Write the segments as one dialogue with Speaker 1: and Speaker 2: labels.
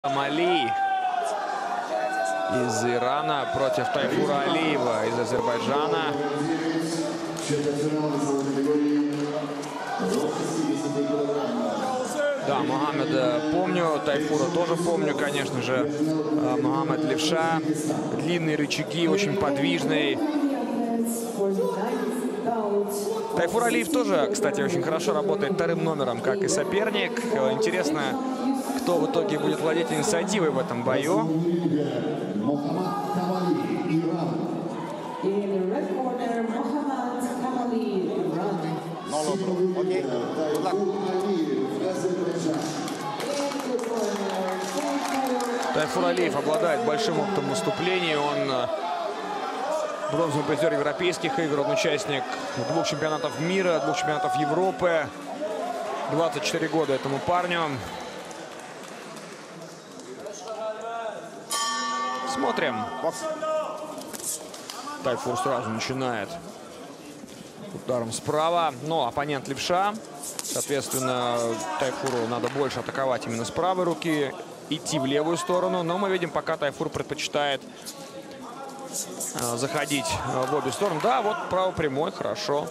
Speaker 1: Амали из Ирана против Тайфура Алиева из Азербайджана. Да, Магомеда помню, Тайфура тоже помню, конечно же. Магомед левша, длинные рычаги, очень подвижный. Тайфур Алиев тоже, кстати, очень хорошо работает вторым номером, как и соперник. Интересно, кто в итоге будет владеть инициативой в этом бою. Тайфур Алиев обладает большим опытом выступлений. Он бронзовый призер европейских игр, он участник 2 чемпионатов мира, 2 чемпионатов Европы. 24 года этому парню. Смотрим. Тайфур сразу начинает ударом справа, но оппонент левша. Соответственно, Тайфуру надо больше атаковать именно с правой руки, идти в левую сторону. Но мы видим, пока Тайфур предпочитает заходить в обе стороны. Да, вот правопрямой, хорошо.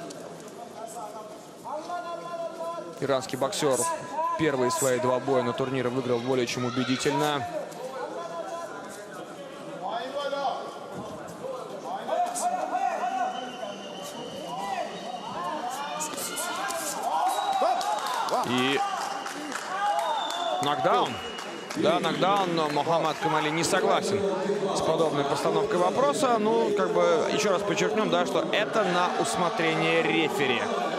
Speaker 1: Иранский боксер первые свои 2 боя на турнире выиграл более чем убедительно. И нокдаун. Да, нокдаун, но Мохаммад Камали не согласен с подобной постановкой вопроса. Ну, как бы, еще раз подчеркнем, да, что это на усмотрение рефери.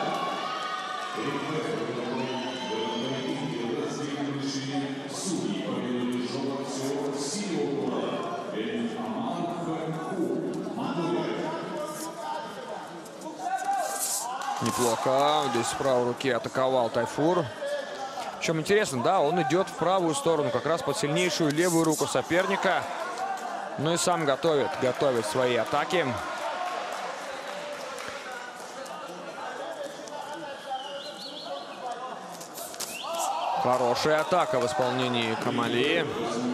Speaker 1: Неплохо. Здесь с правой руки атаковал Тайфур. Причем интересно, да, он идет в правую сторону, как раз под сильнейшую левую руку соперника. Ну и сам готовит свои атаки. Хорошая атака в исполнении Камали.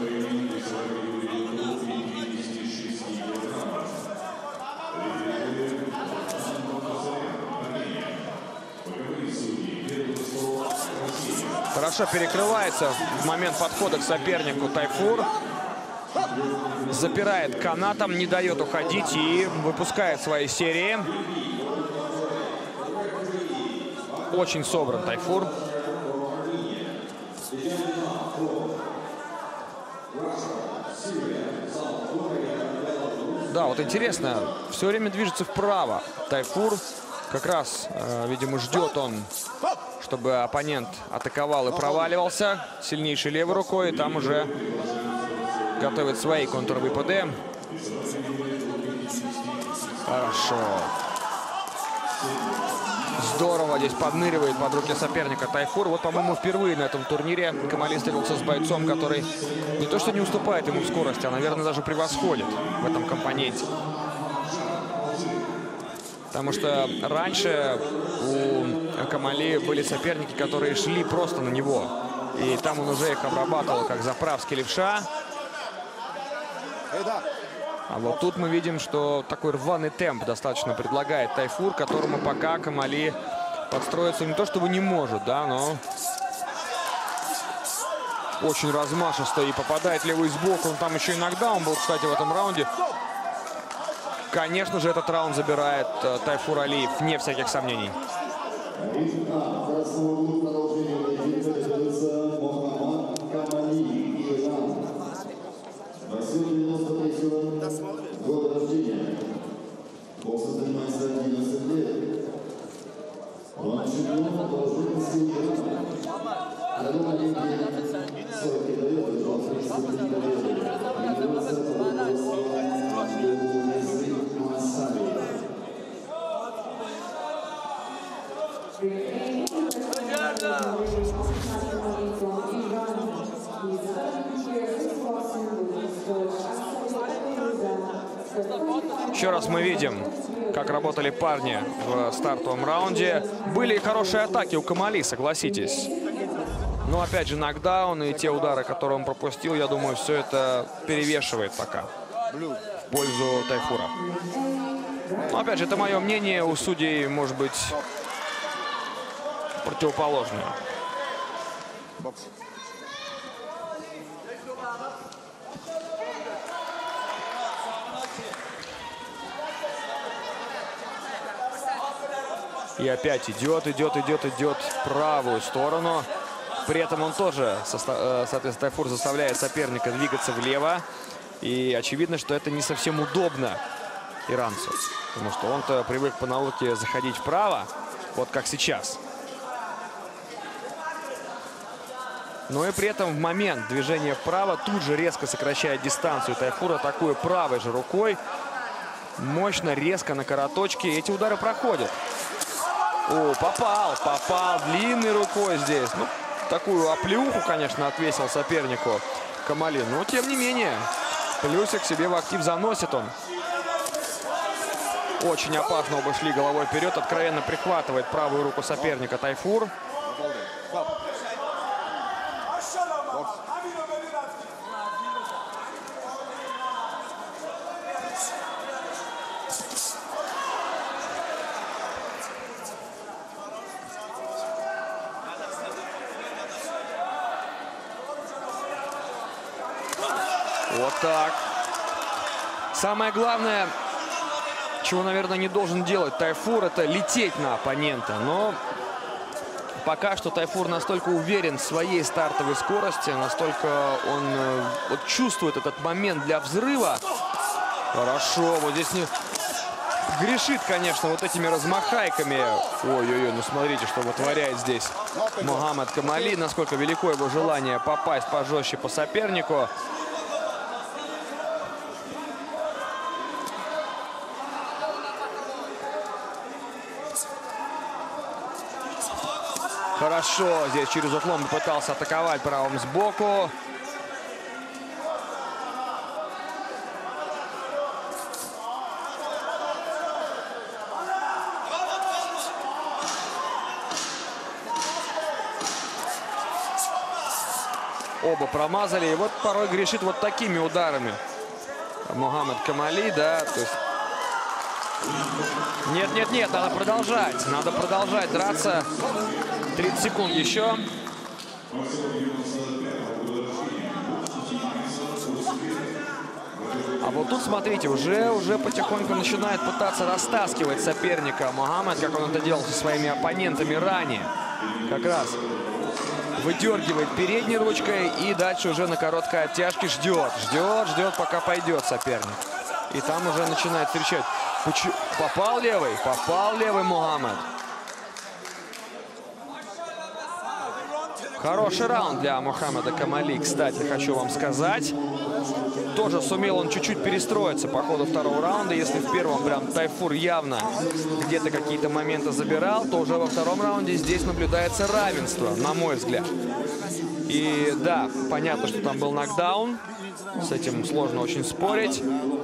Speaker 1: Хорошо перекрывается в момент подхода к сопернику Тайфур. Запирает канатом, не дает уходить и выпускает свои серии. Очень собран Тайфур. Да, вот интересно, все время движется вправо. Тайфур как раз, видимо, ждет он, чтобы оппонент атаковал и проваливался сильнейшей левой рукой. И там уже готовит свои контрвыпады. Хорошо. Здорово здесь подныривает под руки соперника Тайфур. Вот, по-моему, впервые на этом турнире Камали встретился с бойцом, который не то что не уступает ему в скорости, а, наверное, даже превосходит в этом компоненте. Потому что раньше у Камали были соперники, которые шли просто на него. И там он уже их обрабатывал, как заправский левша. А вот тут мы видим, что такой рваный темп достаточно предлагает Тайфур, которому пока Камали подстроиться не то чтобы не может, да, но очень размашисто и попадает левый сбоку. Он там еще и нокдаун был, кстати, в этом раунде. Конечно же, этот раунд забирает Тайфур Алиев, вне всяких сомнений. Еще раз мы видим, как работали парни в стартовом раунде. Были хорошие атаки у Камали, согласитесь. Но опять же нокдаун и те удары, которые он пропустил, я думаю, все это перевешивает пока в пользу Тайфура. Но опять же, это мое мнение, у судей может быть противоположное. И опять идет в правую сторону. При этом он тоже, соответственно, Тайфур заставляет соперника двигаться влево. И очевидно, что это не совсем удобно иранцу. Потому что он-то привык по науке заходить вправо, вот как сейчас. Но и при этом в момент движения вправо тут же резко сокращает дистанцию. Тайфур, атакуя правой же рукой, мощно, резко на короточке. Эти удары проходят. О, попал длинной рукой здесь. Ну, такую оплеуху, конечно, отвесил сопернику Камали. Но, тем не менее, плюсик себе в актив заносит он. Очень опасно оба шли головой вперед. Откровенно прихватывает правую руку соперника Тайфур. Вот так. Самое главное, чего, наверное, не должен делать Тайфур, это лететь на оппонента. Но пока что Тайфур настолько уверен в своей стартовой скорости, настолько он вот чувствует этот момент для взрыва. Хорошо, вот здесь не грешит, конечно, вот этими размахайками. Ой-ой-ой, ну смотрите, что вытворяет здесь Мухаммад Камали. Насколько велико его желание попасть пожестче по сопернику. Хорошо, здесь через уклон попытался атаковать правым сбоку. Оба промазали. И вот порой грешит вот такими ударами Мухаммад Камали, да, то есть... Нет, надо продолжать драться. 30 секунд еще. А вот тут, смотрите, уже потихоньку начинает пытаться растаскивать соперника Мухаммад, как он это делал со своими оппонентами ранее. Как раз выдергивает передней ручкой и дальше уже на короткой оттяжке ждет, пока пойдет соперник. И там уже начинает встречать. Попал левый Мухаммад. Хороший раунд для Мухаммада Камали, кстати, хочу вам сказать. Тоже сумел он чуть-чуть перестроиться по ходу второго раунда. Если в первом прям Тайфур явно где-то какие-то моменты забирал, то уже во втором раунде здесь наблюдается равенство, на мой взгляд. И да, понятно, что там был нокдаун. С этим сложно очень спорить.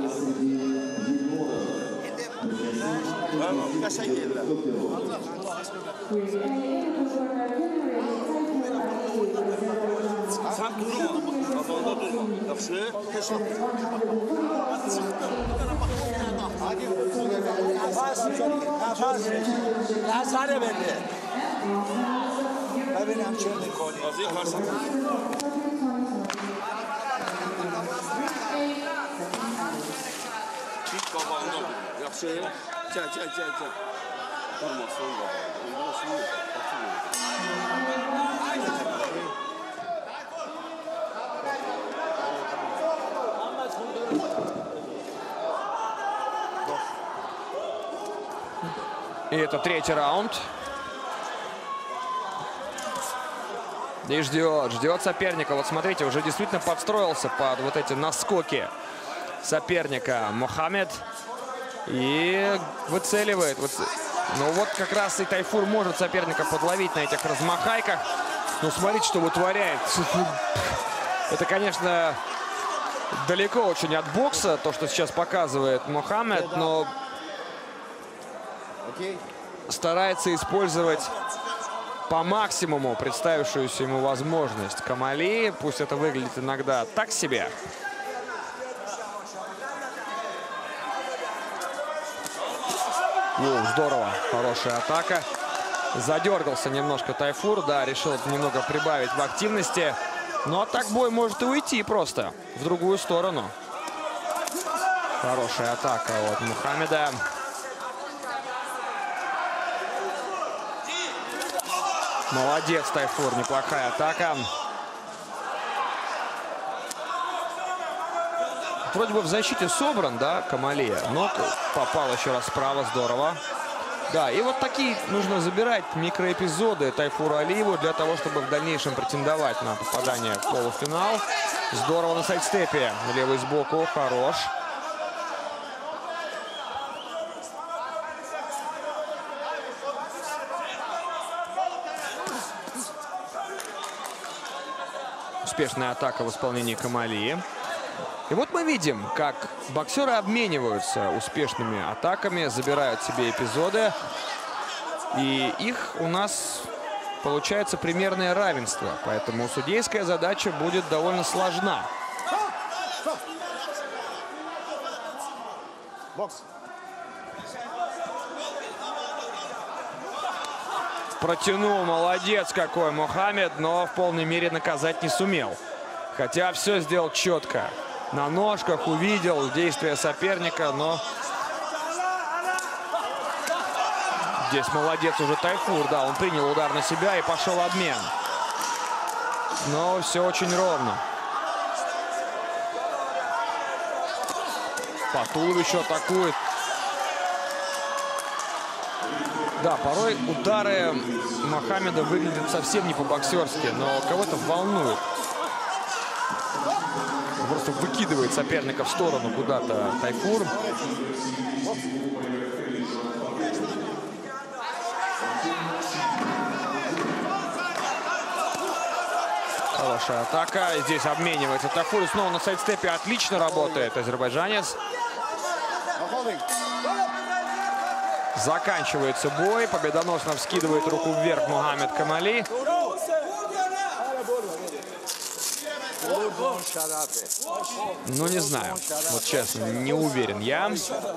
Speaker 1: И это третий раунд. И ждет соперника. Вот смотрите, уже действительно подстроился под вот эти наскоки соперника Мухаммад. И выцеливает. Ну вот как раз и Тайфур может соперника подловить на этих размахайках. Но смотрите, что вытворяет. Это, конечно, далеко очень от бокса, то, что сейчас показывает Мухаммад, но старается использовать по максимуму представившуюся ему возможность Камали. Пусть это выглядит иногда так себе. Здорово. Хорошая атака. Задергался немножко Тайфур. Да, решил немного прибавить в активности. Но так бой может и уйти просто в другую сторону. Хорошая атака от Мухаммеда. Молодец, Тайфур. Неплохая атака. Вроде бы в защите собран, да, Камали. Но попал еще раз справа. Здорово. Да, и вот такие нужно забирать микроэпизоды Тайфуру Алиеву для того, чтобы в дальнейшем претендовать на попадание в полуфинал. Здорово на сайдстепе. Левый сбоку. Хорош. Успешная атака в исполнении Камали. И вот мы видим, как боксеры обмениваются успешными атаками, забирают себе эпизоды. И их у нас получается примерное равенство. Поэтому судейская задача будет довольно сложна. Протянул, молодец какой Мухаммед, но в полной мере наказать не сумел. Хотя все сделал четко. На ножках увидел действия соперника, но здесь молодец уже Тайфур. Да, он принял удар на себя и пошел обмен. Но все очень ровно. По туловищу атакует. Да, порой удары Мухаммеда выглядят совсем не по-боксерски, но кого-то волнует. Просто выкидывает соперника в сторону куда-то Тайфур. Хорошая атака. Здесь обменивается Тайфур. И снова на сайдстепе отлично работает азербайджанец. Заканчивается бой. Победоносно вскидывает руку вверх Мухаммед Камали. Ну, не знаю. Вот честно, не уверен я.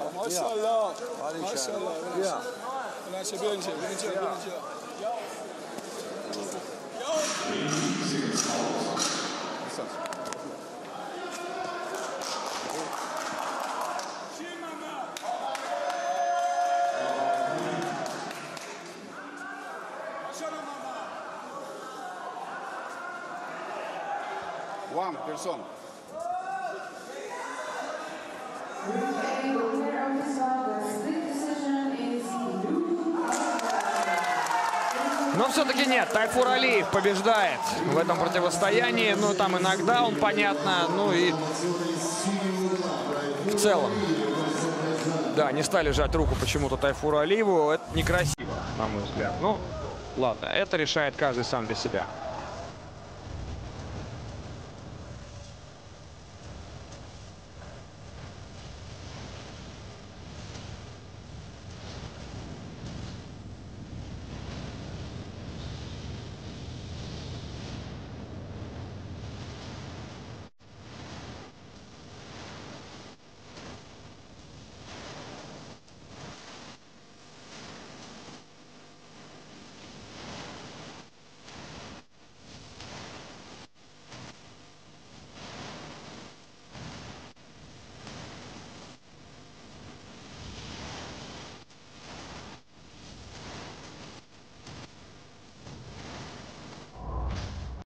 Speaker 2: One person.
Speaker 1: Но все-таки нет, Тайфур Алиев побеждает в этом противостоянии. Ну, там иногда он, понятно, ну и в целом. Да, не стали жать руку почему-то Тайфуру Алиеву. Это некрасиво, на мой взгляд. Ну, ладно, это решает каждый сам для себя.